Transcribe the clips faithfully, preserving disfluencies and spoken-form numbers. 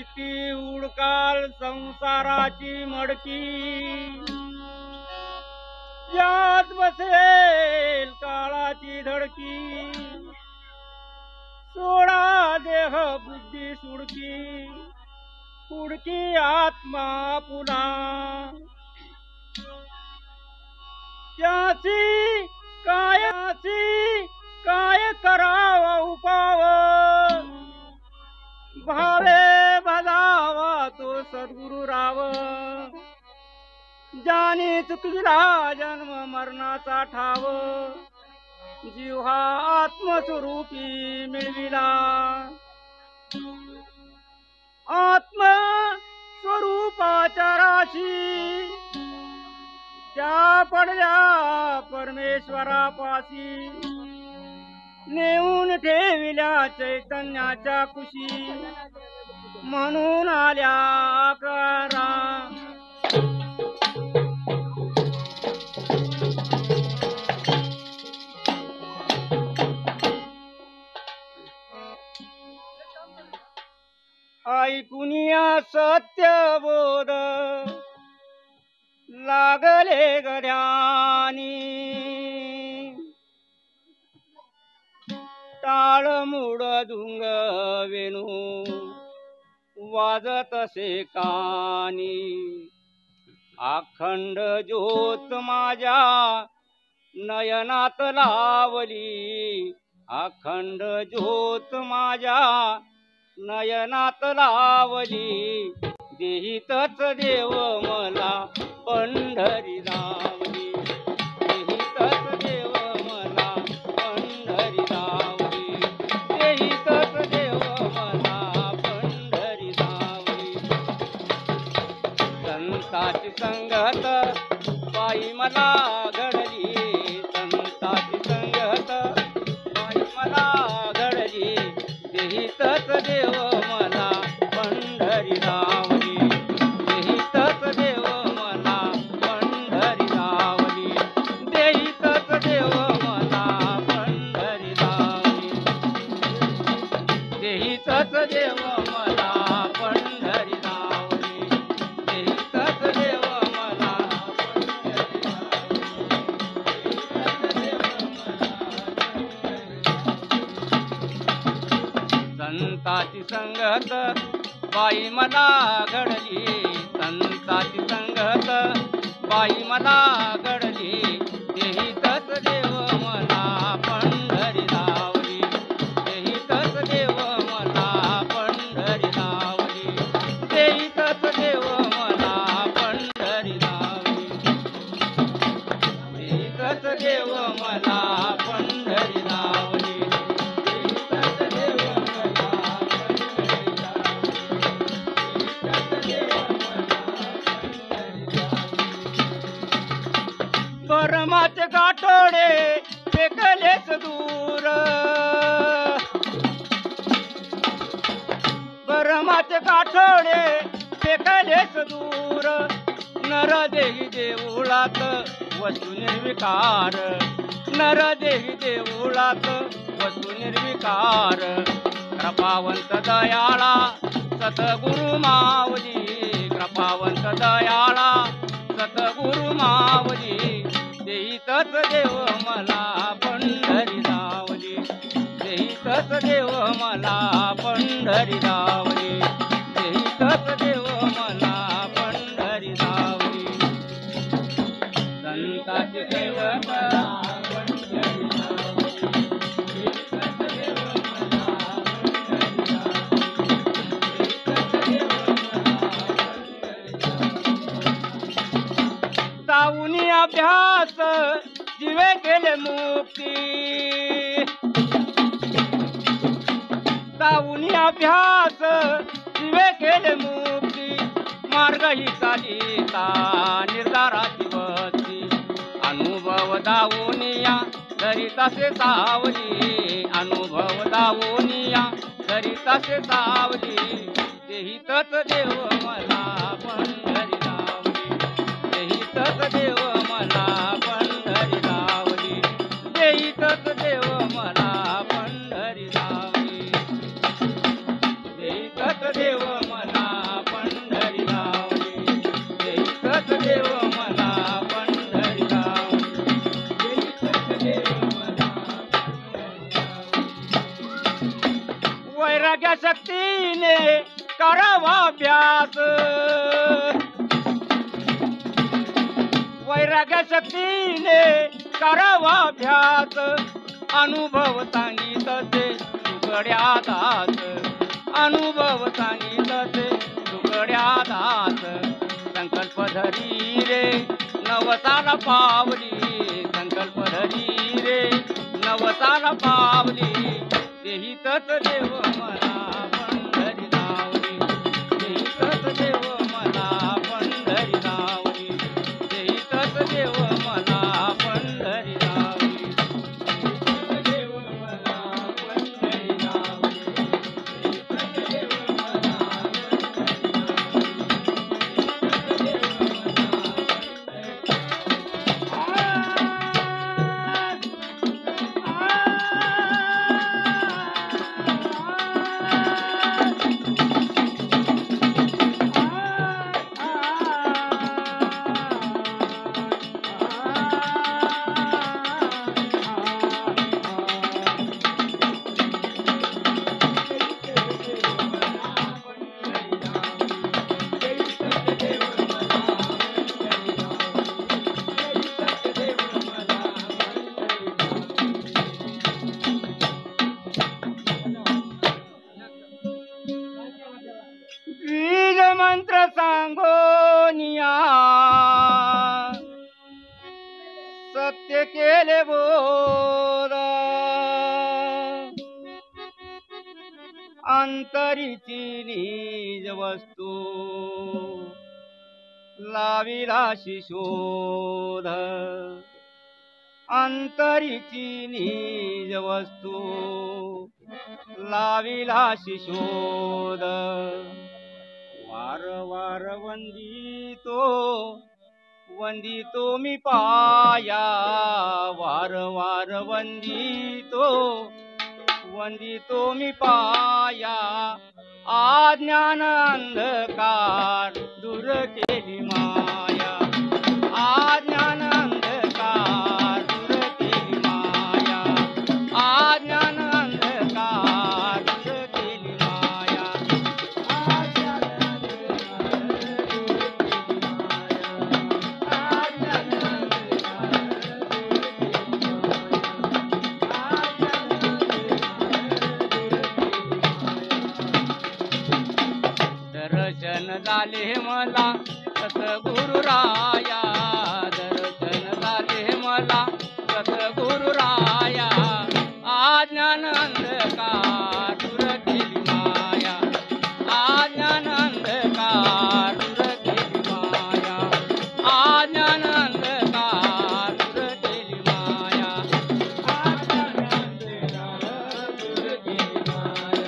किती उडकाल संसाराची मडकी, यात बसेल काळाची धडकी. सोडा देह बुद्धी सुडकी, उडकी आत्मा पुन्हा. त्याची कायाची काय करावा उपाव, भावे भजावा तो सद्गुरु राव. ज्याने चुकविला जन्म मरणाचा ठाव, जीव हा आत्मस्वरूपी मिळविला. आत्म स्वरूपाच्या राशी त्या पडल्या परमेश्वरापाशी. नेऊन ठेविल्या चैतन्याच्या कुशी, म्हणून आल्या अकरा. ऐकुनिया सत्यबोध लागले गड्यानी. टाळ मूड धुंग वेणू वाजत असे कानी. अखंड ज्योत माझ्या नयनात लावली, अखंड ज्योत माझ्या नयनात लावली. देहीतच देव मला पंढरी लावली, देहीतच देव मला पंढरी लावली, देहीतच देव मला पंढरी लावली. संताची संगत पायी मला घडली, संताची संगत पायी मला घडली. देहीतच देव मला पंढरी लावली, देहीतच देव मला पंढरी लावली, देहीतच देव मला पंढरी लावली, देहीतच देव मला पंढरी लावली, देहीतच देव मला पंढरी लावली. संताची संगत बाई मला घडली, संताची संगत बाई मला घडली. देहीतच देव मला पंढरी लावली, देहीतच देव मला पंढरी लावली, देहीतच देव मला पंढरी लावली, देहीतच देव मला पंढरी लावली. परमाचे गाठोडे फेकलेच दूर, परमाचे गाठोडे फेकलेच दूर. नर देही देऊळात वस्तू निर्विकार, नर देही देऊळात वस्तू निर्विकार. कृपावंत दयाळा सतगुरु मावली, कृपावंत दयाळा सतगुरु मावली. देहीतच देव मला पंढरी लावली, देहीतच देव मला पंढरी लावली, देहीतच देव मला पंढरी लावली. संताची देव मला पंढरी लावली, देहीतच देव मला पंढरी लावली, देहीतच देव मला जाऊनी अभ्यास जीवे केले मुक्ती, जाऊनी अभ्यास जीवे केले मुक्ती. मार्ग ही चालिता निर्धाराची वस्ती, अनुभव दावोनिया दरितासे सावली, अनुभव दावोनिया दरितासे सावली. देहीतच देव मला पंढरी लावली, देहीतच देव मला पंढरी लावली, देहीतच देव मला पंढरी लावली, देहीतच देव मला वैराग्य शक्तीने करावा अभ्यास, वैराग्य शक्तीने करावा अभ्यास, अनुभव सांगित ते तुकड्या दास, अनुभव सांगित ते तुकड्या दास, संकल्प धरी रे नवसाला पावली, संकल्प धरी रे नवसाला पावली, देहितच देव मला पंढरी नावली, देहितच देव मला पंढरी नावली, देहितच देव मला पंढरी नावली, देव मला पंढरी नावली, देहितच देव मला बीज मंत्र सांगोनिया, सत्य केले बोध, अंतरीची निज वस्तू लाविलाशी शोध, अंतरीची निज वस्तू लाविलाशी शोध, वार वार वंदितो वंदितो मी पाया, वार वार वंदितो वंदितो मी पाया, अज्ञान अंधकार दूर केली माया, अज्ञान अंधकार दूर केली माया, अज्ञान अंधकार दूर केली माया, दर्शन झाले मला सद्गुरु राया, दर्शन झाले मला सद्गुरु राया, अज्ञान अंधकार दूर केली माया, अज्ञान अंधकार दूर केली माया, अज्ञान अंधकार दूर केली माया, अज्ञान अंधकार दूर केली माया,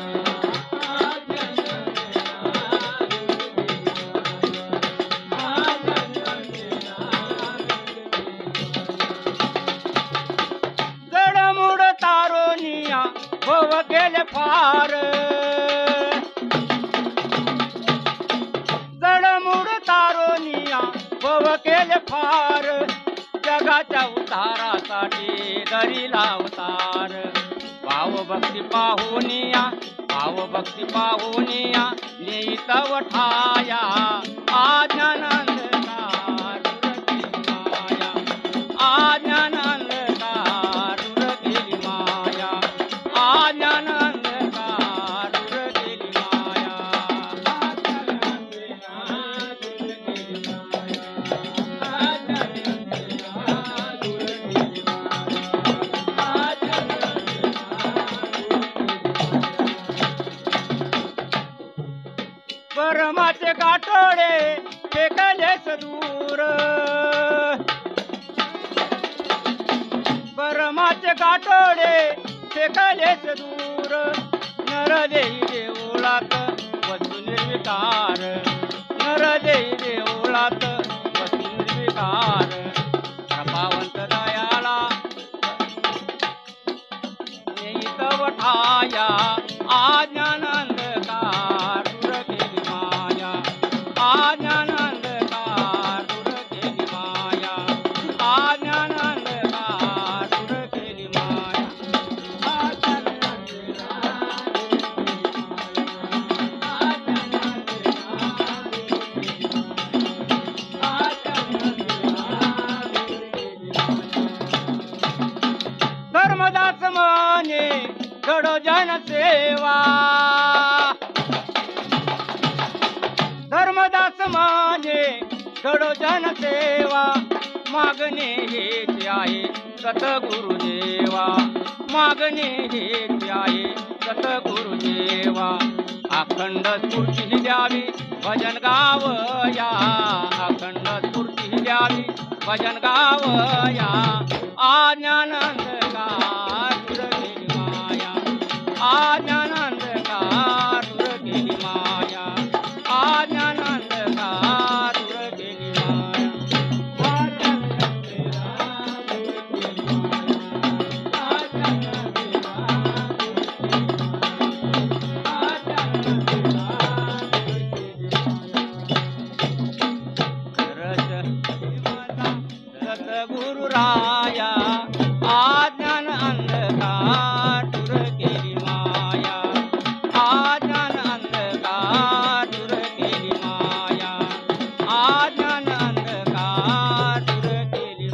जडमुड तारोनिया भव गेले फार, जडमुड तारोनिया भव केले फार, जगाच्या उद्धारासाठी धरिला अवतार, भाव भक्ती पाहुनिया, भाव भक्ती पाहुनिया नेईत वठाया, अज्ञान अंधकार दूर केली माया, अज्ञान अंधकार दूर केली माया, अज्ञान अंधकार दूर केली माया, अज्ञान अंधकार दूर केली माया, अज्ञान अंधकार दूर केली माया, अज्ञान परमाचे गाठोडे फेकलेस दूर, परमाचे गाठोडे फेकलेस दूर, नर देई देऊळात वस्तू निर्विकार, नर देई देऊळात वस्तू निर्विकार, प्रभावंत दयाळा नेईत वठाया, अज्ञान अंधकार दूर केली माया, अज्ञान अंधकार दूर केली माया, अज्ञान अंधकार दूर केली माया, अज्ञान अंधकार दूर केली माया, घडो जनसेवा धर्मदास माझे घडो जनसेवा मागणे हेच आहे सतगुरुदेवा मागणे हेच आहे सतगुरुदेवा अखंड स्फूर्ती द्यावी भजन गावया अखंड स्फूर्ती द्यावी भजन गावया आज्ञानंदकार दूर गेली माया आज्ञानंदकार दूर गेली माया आज्ञानंदकार दूर गेली सतगुरुराया आज्ञान अंधकार दूर केली माया आज्ञान अंधकार दूर केली माया आज्ञान अंधकार दूर केली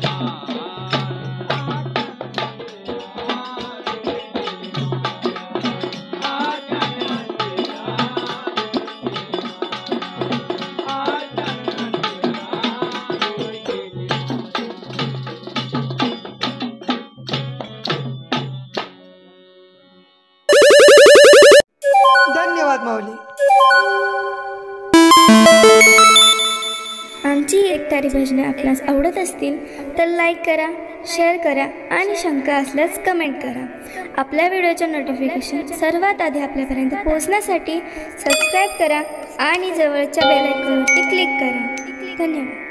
धन्यवाद माऊली. आमची एकतारी भजने आपल्यास आवडत असतील तर लाईक करा, शेअर करा आणि शंका असल्यास कमेंट करा. आपल्या व्हिडिओचे नोटिफिकेशन सर्वात आधी आपल्यापर्यंत पोहोचण्यासाठी सबस्क्राईब करा आणि जवळच्या बेल आयकॉनवरती क्लिक करा. धन्यवाद.